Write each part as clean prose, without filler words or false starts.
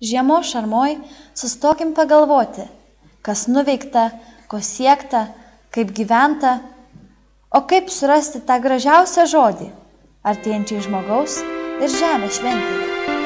Žiemos šarmoj sustokim pagalvoti, kas nuveikta, ko siekta, kaip gyventa, o kaip surasti tą gražiausią žodį artėjančiai žmogaus ir žemės šventėje.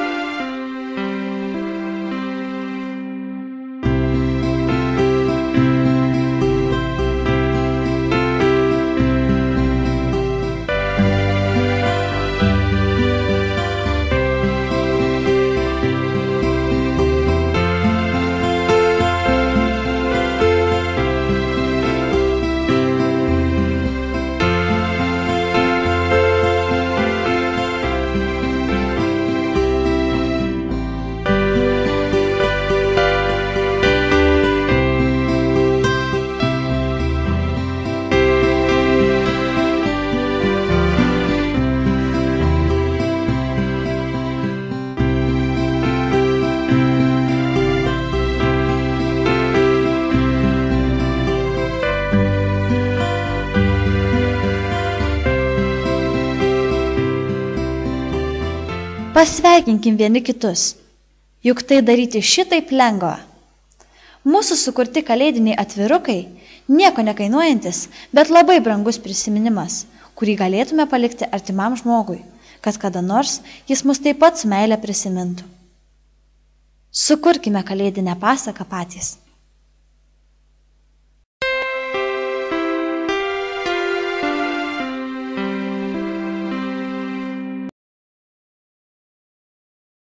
Pasveikinkim vieni kitus, juk tai daryti šitaip lengva. Mūsų sukurti kalėdiniai atvirukai nieko nekainuojantis, bet labai brangus prisiminimas, kurį galėtume palikti artimam žmogui, kad kada nors jis mus taip pat su meile prisimintų. Sukurkime kalėdinę pasaką patys.